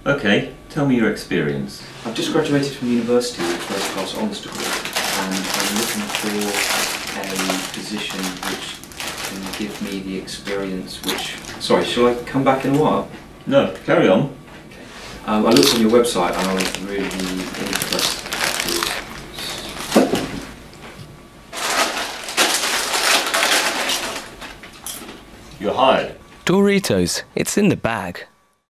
Okay, tell me your experience. I've just graduated from university with a first class honours degree, and I'm looking for a position which can give me the experience which... Sorry, shall I come back in a while? No, carry on. I looked on your website and I was really interested. You're hired. Doritos, it's in the bag.